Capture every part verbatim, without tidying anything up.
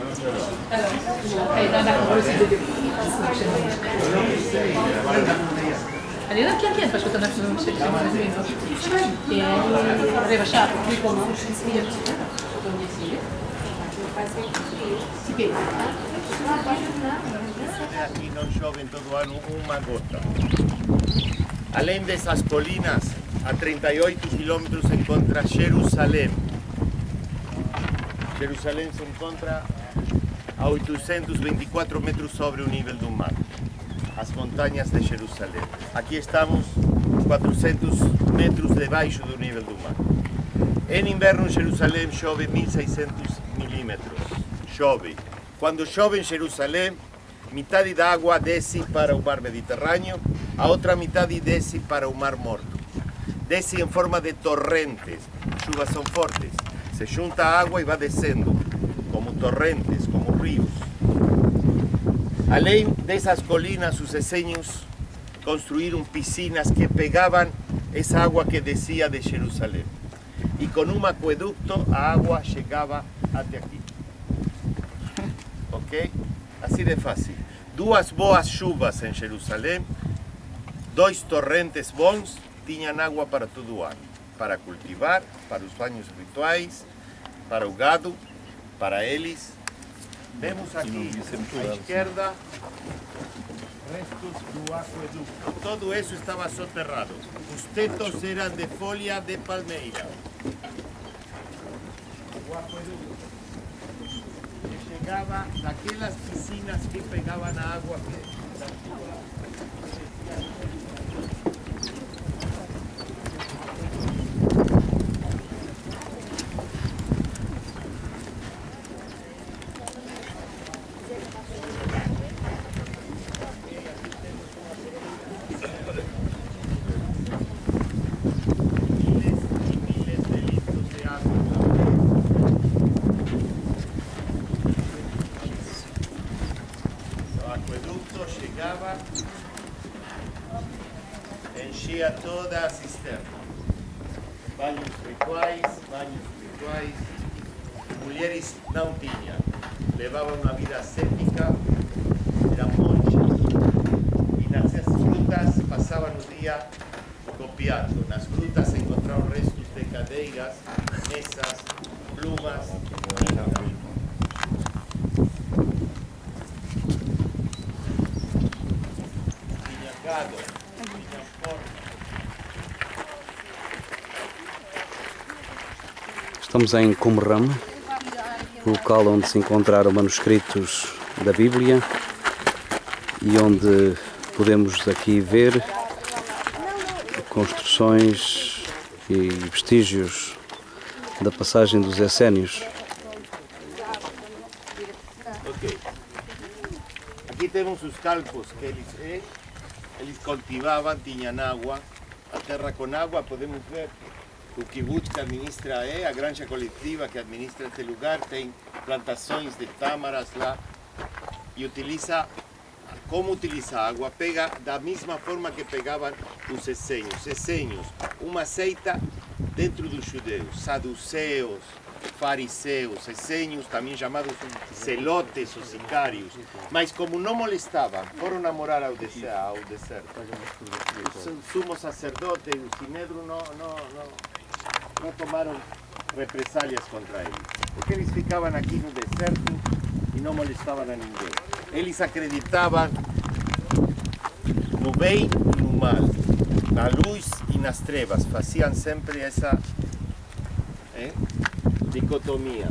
אני יודעת כן כן, פשוט אנחנו שמזמינים רבע שעה, Aqui não chove em todo o ano uma gota. Além dessas colinas, a trinta e oito quilômetros se encontra Jerusalém. Jerusalém se encontra a oitocentos e vinte e quatro metros sobre o nível do mar. As montanhas de Jerusalém. Aqui estamos quatrocentos metros debaixo do nível do mar. Em inverno, Jerusalém chove mil e seiscentos milímetros. Chove. Quando chove em Jerusalém, metade da água desce para o mar Mediterrâneo, a outra metade desce para o mar Morto. Desce em forma de torrentes, chuvas são fortes. Se junta a água e vai descendo, como torrentes, como rios. Além dessas colinas, os essênios construíram piscinas que pegavam essa água que descia de Jerusalém. E com um aqueduto a água chegava até aqui. Ok? Assim de fácil. Duas boas chuvas em Jerusalém, dois torrentes bons, tinham água para todo o ano. Para cultivar, para os banhos rituais, para o gado, para eles. Vemos aqui à esquerda restos do aqueduto. Todo isso estava soterrado. Os tetos eram de folha de palmeira. O aqueduto que chegava daquelas piscinas que pegavam a água que enchia toda a cisterna. Banhos rituais, banhos rituais. Mulheres não tinham. Levavam uma vida ascética, eram monjas. E nas grutas passavam o dia copiando. Nas grutas encontravam restos de cadeiras, mesas, plumas, tinta. Tinha gado. Estamos em Qumran, local onde se encontraram manuscritos da Bíblia e onde podemos aqui ver construções e vestígios da passagem dos essénios. Ok. Aqui temos os campos que eles, eh, eles cultivavam, tinham água, a terra com água, podemos ver. O kibbutz que administra é a granja coletiva que administra este lugar, tem plantações de tâmaras lá e utiliza, como utiliza a água, pega da mesma forma que pegavam os essênios. Essênios, uma seita dentro dos judeus, saduceus, fariseus, essênios, também chamados zelotes ou sicários, mas como não molestavam, foram a morar ao deserto. Ao deserto. O sumo sacerdote e o sinedro não, não, não, não tomaram represálias contra eles, porque eles ficavam aqui no deserto e não molestavam a ninguém. Eles acreditavam no bem e no mal, na luz e nas trevas, faziam sempre essa eh, dicotomia.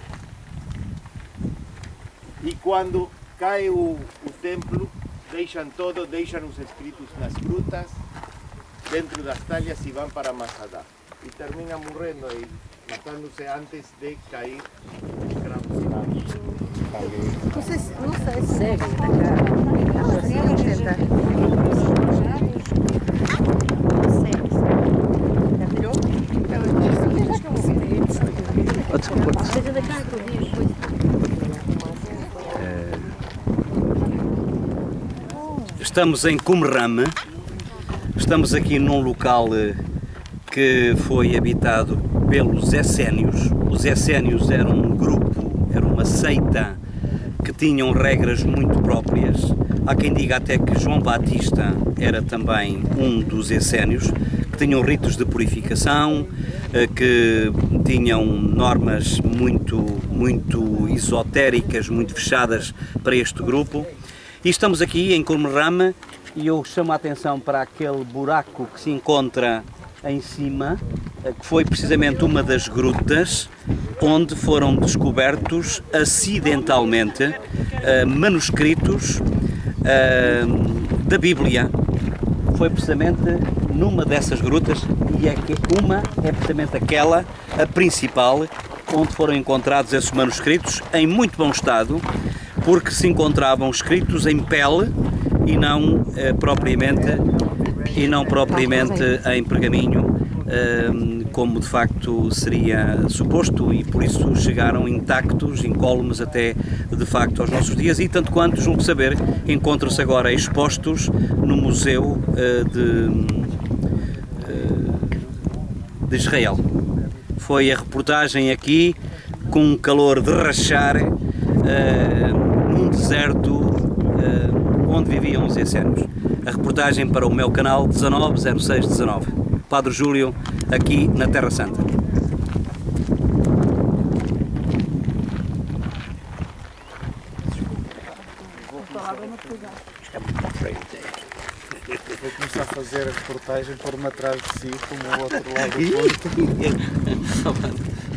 E quando cai o, o templo, deixam todo, deixam os escritos nas grutas, dentro das talhas e vão para Masada. E terminam morrendo aí, matando-se antes de cair os cravos. Não sei se, não sei se segue na cara. Não sei se tentar. Estamos em Qumran, estamos aqui num local que foi habitado pelos essénios. Os essénios eram um grupo, era uma seita tinham regras muito próprias. Há quem diga até que João Batista era também um dos essénios, que tinham ritos de purificação, que tinham normas muito, muito esotéricas, muito fechadas para este grupo. E estamos aqui em Qumran e eu chamo a atenção para aquele buraco que se encontra em cima, que foi precisamente uma das grutas onde foram descobertos acidentalmente manuscritos da Bíblia. Foi precisamente numa dessas grutas, e é que uma é precisamente aquela, a principal, onde foram encontrados esses manuscritos em muito bom estado, porque se encontravam escritos em pele e não eh, propriamente e não propriamente em pergaminho, eh, como de facto seria suposto, e por isso chegaram intactos, incólumes até de facto aos nossos dias, e tanto quanto, julgo saber, encontram-se agora expostos no Museu eh, de, eh, de Israel. Foi a reportagem aqui, com um calor de rachar, eh, num deserto eh, onde viviam os essénios. A reportagem para o meu canal dezanove zero seis dezanove. Padre Júlio, aqui na Terra Santa. Vou começar a fazer a reportagem por-me atrás de si, como o outro lado do ponto.